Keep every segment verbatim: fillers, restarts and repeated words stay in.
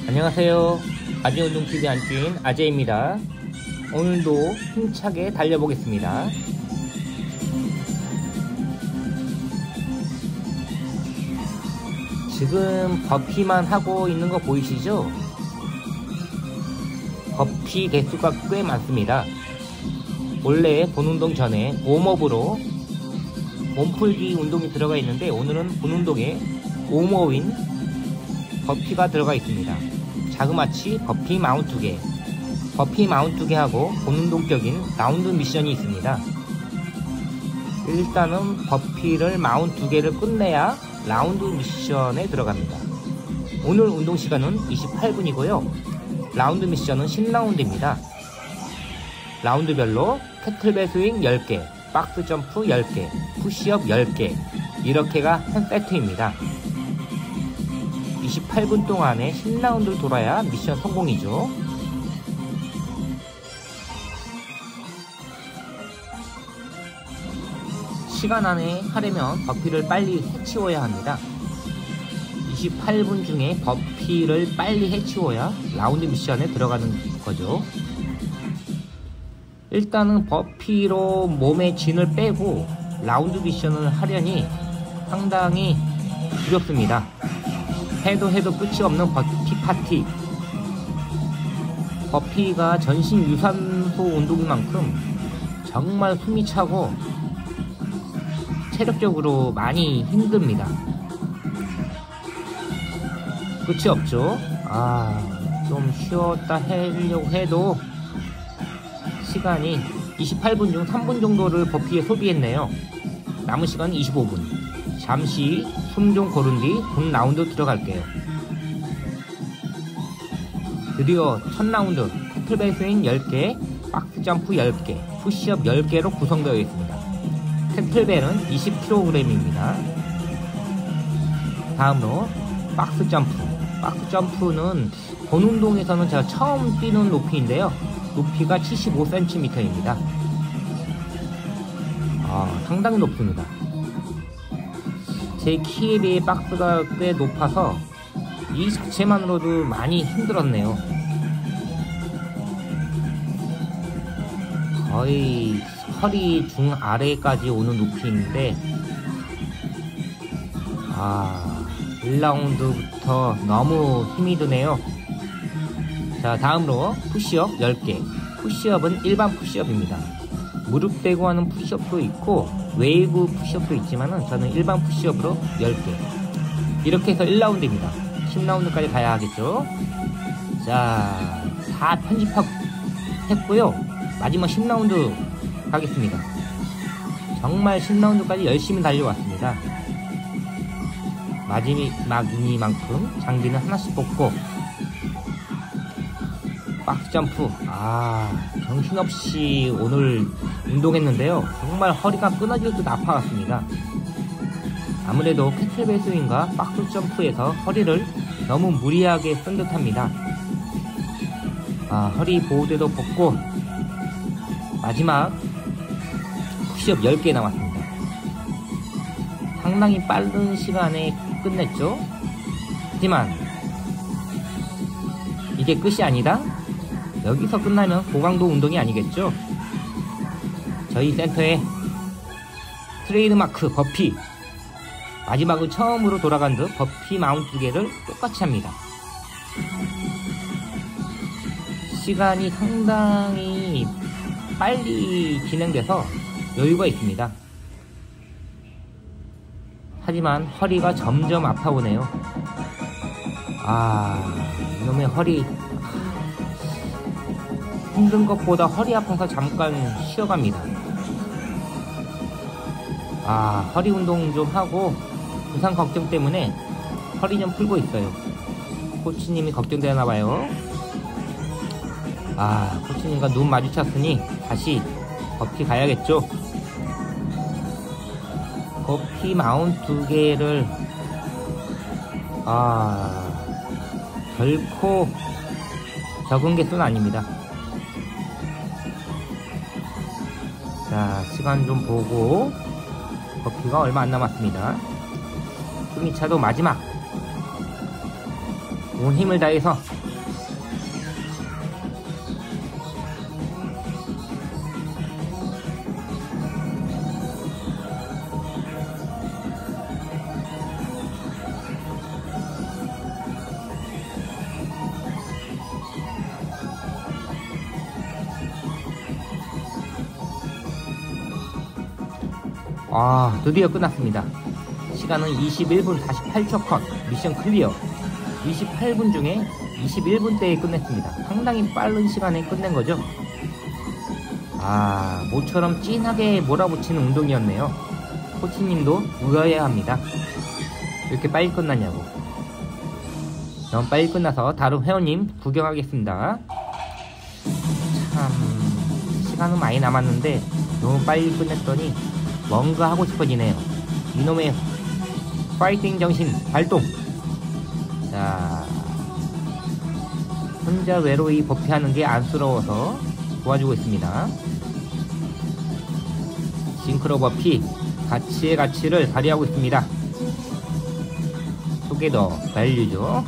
안녕하세요. 아재운동티비 안주인 아재입니다. 오늘도 힘차게 달려보겠습니다. 지금 버피만 하고 있는 거 보이시죠? 버피 개수가 꽤 많습니다. 원래 본운동 전에 웜업으로 몸풀기 운동이 들어가 있는데 오늘은 본운동에 웜업인 버피가 들어가 있습니다. 자그마치 버피 마운트 두 개, 버피 마운트 두 개 하고 본운동격인 라운드 미션이 있습니다. 일단은 버피를 마운트 두 개를 끝내야 라운드 미션에 들어갑니다. 오늘 운동 시간은 이십팔 분이고요. 라운드 미션은 십 라운드입니다. 라운드별로 캐틀벨 스윙 열 개, 박스 점프 열 개, 푸시업 열 개, 이렇게가 한 세트입니다. 이십팔 분 동안에 십 라운드를 돌아야 미션 성공이죠. 시간 안에 하려면 버피를 빨리 해치워야 합니다. 이십팔 분 중에 버피를 빨리 해치워야 라운드 미션에 들어가는 거죠. 일단은 버피로 몸의 진을 빼고 라운드 미션을 하려니 상당히 두렵습니다. 해도 해도 끝이 없는 버피 파티. 버피가 전신 유산소 운동인 만큼 정말 숨이 차고 체력적으로 많이 힘듭니다. 끝이 없죠. 아, 좀 쉬었다 하려고 해도 시간이 이십팔 분 중 삼 분 정도를 버피에 소비했네요. 남은 시간은 이십오 분. 잠시 숨 좀 고른 뒤 본 라운드 들어갈게요. 드디어 첫 라운드 캐틀벨 스윙 열 개, 박스 점프 열 개, 푸시업 열 개로 구성되어 있습니다. 캐틀벨은 이십 킬로그램입니다. 다음으로 박스 점프. 박스 점프는 본 운동에서는 제가 처음 뛰는 높이인데요. 높이가 칠십오 센티미터입니다. 아, 상당히 높습니다. 제 키에 비해 박스가 꽤 높아서 이 자체만으로도 많이 힘들었네요. 거의 허리 중 아래까지 오는 높이인데, 아, 일 라운드부터 너무 힘이 드네요. 자, 다음으로 푸시업 열 개. 푸시업은 일반 푸시업입니다. 무릎 대고 하는 푸시업도 있고 웨이브 푸시업도 있지만은 저는 일반 푸시업으로 열 개. 이렇게 해서 일 라운드입니다. 십 라운드까지 가야 하겠죠. 자, 다 편집했고요. 마지막 십 라운드 가겠습니다. 정말 십 라운드까지 열심히 달려왔습니다. 마지막이니만큼 장비는 하나씩 뽑고 박스 점프. 아, 정신없이 오늘 운동했는데요. 정말 허리가 끊어질 듯 아파갔습니다. 아무래도 캐틀벨 스윙과 박스 점프에서 허리를 너무 무리하게 쓴 듯합니다. 아, 허리 보호대도 벗고 마지막 푸시업 열 개 남았습니다. 상당히 빠른 시간에 끝냈죠. 하지만 이게 끝이 아니다. 여기서 끝나면 고강도 운동이 아니겠죠. 저희 센터의 트레이드마크 버피, 마지막은 처음으로 돌아간 듯 버피 마운트 두 개를 똑같이 합니다. 시간이 상당히 빨리 진행돼서 여유가 있습니다. 하지만 허리가 점점 아파오네요. 아, 이놈의 허리. 힘든 것보다 허리 아파서 잠깐 쉬어갑니다. 아, 허리 운동 좀 하고 부상 걱정 때문에 허리 좀 풀고 있어요. 코치님이 걱정되나봐요. 아, 코치님과 눈 마주쳤으니 다시 버피 가야겠죠. 버피 마운트 두 개를 아, 결코 적은 개수는 아닙니다. 자, 시간 좀 보고 버피가 얼마 안 남았습니다. 숨이 차도 마지막 온 힘을 다해서 아, 드디어 끝났습니다. 시간은 이십일 분 사십팔 초 컷. 미션 클리어. 이십팔 분 중에 이십일 분대에 끝냈습니다. 상당히 빠른 시간에 끝낸 거죠. 아, 모처럼 찐하게 몰아붙이는 운동이었네요. 코치님도 우려해야 합니다. 이렇게 빨리 끝났냐고. 너무 빨리 끝나서 다른 회원님 구경하겠습니다. 참, 시간은 많이 남았는데 너무 빨리 끝냈더니 뭔가 하고 싶어지네요. 이놈의 파이팅 정신 발동. 자, 혼자 외로이 버피하는 게 안쓰러워서 도와주고 있습니다. 싱크로 버피, 가치의 가치를 발휘하고 있습니다. 투게더 밸류죠.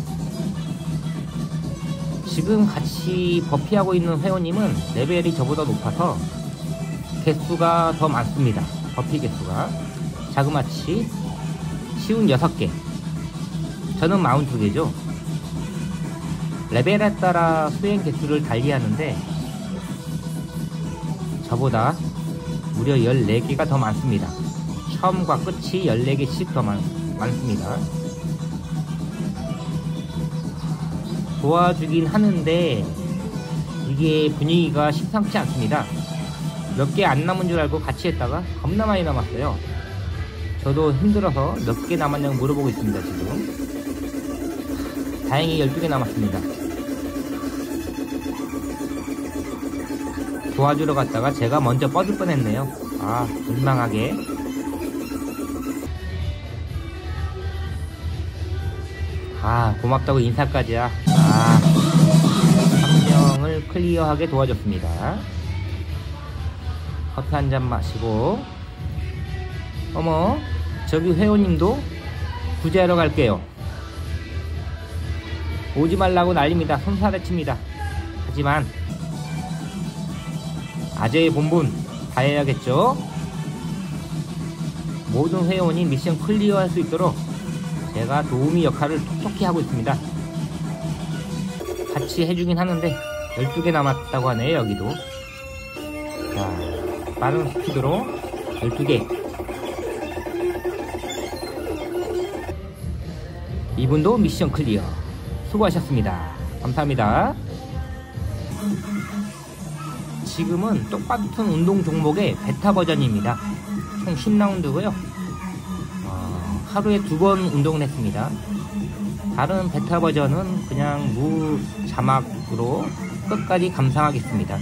지금 같이 버피하고 있는 회원님은 레벨이 저보다 높아서 개수가 더 많습니다. 버피 개수가. 자그마치 쉬운 여섯 개, 저는 사십이 개죠. 레벨에 따라 수행 개수를 달리하는데 저보다 무려 열네 개가 더 많습니다. 처음과 끝이 열네 개씩 더 많, 많습니다. 도와주긴 하는데 이게 분위기가 심상치 않습니다. 몇 개 안 남은 줄 알고 같이 했다가 겁나 많이 남았어요. 저도 힘들어서 몇 개 남았냐고 물어보고 있습니다. 지금 다행히 열두 개 남았습니다. 도와주러 갔다가 제가 먼저 뻗을 뻔했네요. 아, 민망하게. 아, 고맙다고 인사까지야. 아, 한 명을 클리어하게 도와줬습니다. 커피 한 잔 마시고. 어머, 저기 회원님도 구제하러 갈게요. 오지 말라고 난립니다. 손사래칩니다. 하지만 아재의 본분 다해야겠죠. 모든 회원이 미션 클리어할 수 있도록 제가 도우미 역할을 톡톡히 하고 있습니다. 같이 해주긴 하는데 열두 개 남았다고 하네요. 여기도. 자, 빠른 스피드로 열두 개. 이분도 미션 클리어. 수고하셨습니다. 감사합니다. 지금은 똑같은 운동 종목의 베타 버전입니다. 총 십 라운드고요. 어, 하루에 두 번 운동을 했습니다. 다른 베타 버전은 그냥 무 자막으로 끝까지 감상하겠습니다.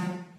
네.